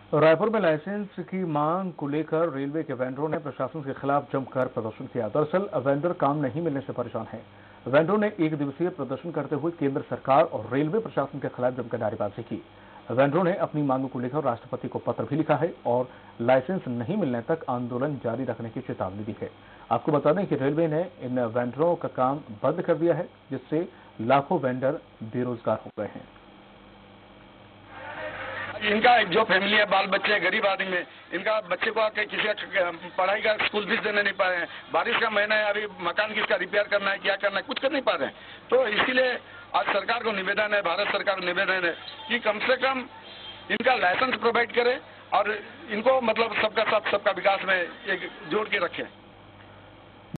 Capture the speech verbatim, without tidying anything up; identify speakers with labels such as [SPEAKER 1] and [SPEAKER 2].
[SPEAKER 1] रायपुर में लाइसेंस की मांग को लेकर रेलवे के वेंडरों ने प्रशासन के खिलाफ जमकर प्रदर्शन किया। दरअसल वेंडर काम नहीं मिलने से परेशान हैं। वेंडरों ने एक दिवसीय प्रदर्शन करते हुए केंद्र सरकार और रेलवे प्रशासन के खिलाफ जमकर नारेबाजी की। वेंडरों ने अपनी मांगों को लेकर राष्ट्रपति को पत्र भी लिखा है और लाइसेंस नहीं मिलने तक आंदोलन जारी रखने की चेतावनी दी है। आपको बता दें कि रेलवे ने इन वेंडरों का काम बंद कर दिया है, जिससे लाखों वेंडर बेरोजगार हो गए हैं।
[SPEAKER 2] इनका जो फैमिली है, बाल बच्चे, गरीब आदमी है, इनका बच्चे को आके किसी का पढ़ाई का स्कूल फीस देने नहीं पा रहे हैं। बारिश का महीना है, अभी मकान किसका रिपेयर करना है, क्या करना है, कुछ कर नहीं पा रहे हैं। तो इसीलिए आज सरकार को निवेदन है, भारत सरकार को निवेदन है कि कम से कम इनका लाइसेंस प्रोवाइड करे और इनको मतलब सबका साथ सबका विकास में एक जोड़ के रखें।